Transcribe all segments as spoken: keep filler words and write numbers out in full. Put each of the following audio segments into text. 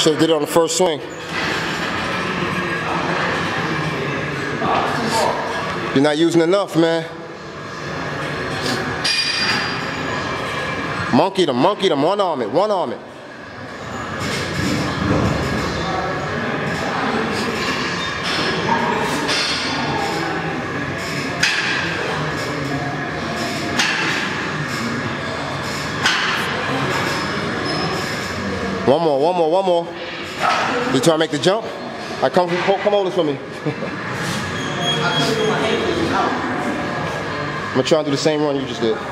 Should have did it on the first swing. You're not using enough, man. Monkey them, monkey them, one arm it, one arm it. One more, one more, one more. You trying to make the jump? All right, come, come hold this for me. I'm gonna try and do the same run you just did.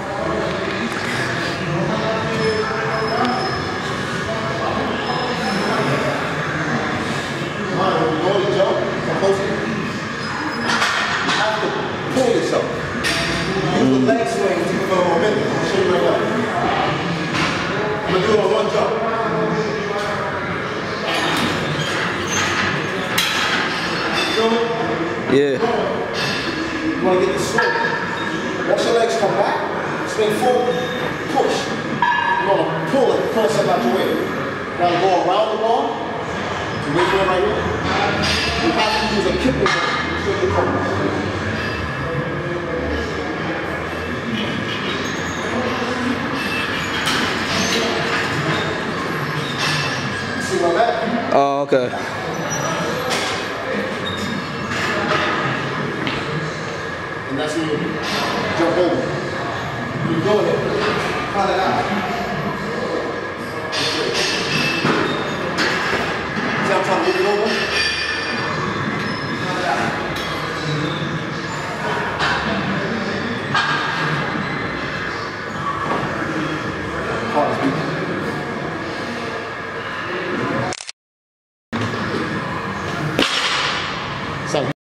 Pull yourself. Use the leg swing to give a momentum. I'll show you right now. I'm going to do it on one jump. You feel me? Yeah. You want to get the swing. Once your legs come back, swing forward, push. You want to pull it, pull yourself out your way. Now go around the ball. So where you right here. You have to use a kick to swing the corner. Oh, okay. And that's when you jump over. You go ahead. Cut it out. See how I'm trying to move it over? Cut it out. Hardest beat. So